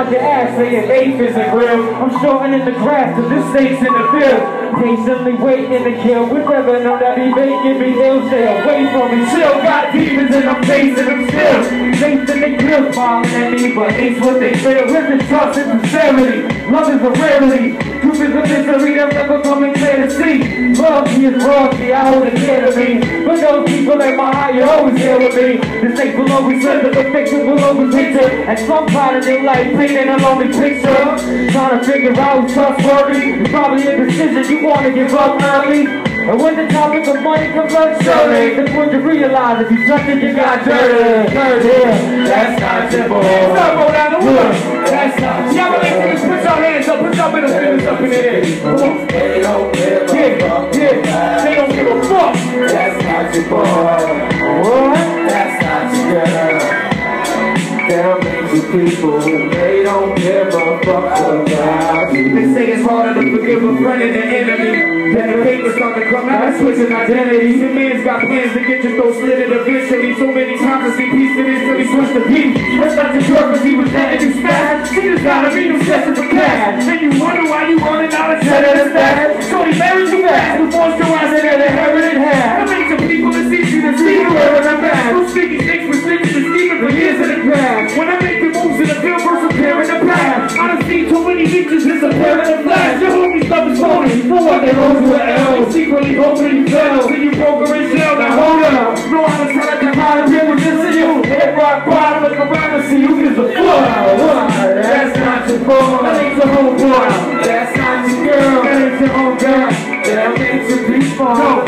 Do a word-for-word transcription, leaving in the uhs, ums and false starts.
behind your ass saying eighth isn't real. I'm shortening the grass cause this state's in the field. Patiently waiting to kill. Would never know that he making me ill. Stay away from me, chill. Got demons and I'm facing them still. Facing the guilt, smiling at me, but it's what they feel. Listen, trust and sincerity. Love is a rarity. Truth is a mystery that's never coming clear to see. Loyalty is royalty, I hold it dear to me. But those people in my heart, you always here with me. The stakes will always slip, the fiction will always picture. And some part of your life, painting a lonely picture. Trying to figure out who's trustworthy. It's probably a decision you want to give up early. And when the topic of money comes up, surely that's when you realize if you touch it, you got dirty. Dirty, yeah. That's not simple. Hands up, roll down the wood. That's not simple. Y'all believe this? Put your hands up, put your middle fingers up in the air. They don't give a fuck. Yeah, yeah. They don't give a fuck. That's not your boy. What? That's not your girl. There makes you people, they don't give a fuck about you. They say it's harder to forgive a friend than an enemy. Then the papers start to come out, switching identities. The man's got plans to get your throat slitted eventually. So many times I see peace to this till he switched the beat. That's not your drug cause he was dead and you smashed. She just gotta be no stress for cash. Then you wonder why you running out of cheddar to stash. So he married you fast before your eyes and then inherited half. That makes the people that see you to see you wearing a mask. Who's speaking sticks with snitches and scheming for years in the grass. When I make the moves in the field versus appear in the past, I done seen too many bitches disappear in the flash. Your homie stuff is phony, for what they roll to an L. They secretly hoping you fail, then you broke her in jail. Now hold up, know how to tell that how to deal with this to you. Hit rock bottom, look around and see who gives a fuck. That's not your boy, that ain't your homeboy. That's not your girl, that ain't your homegirl. That makes your people.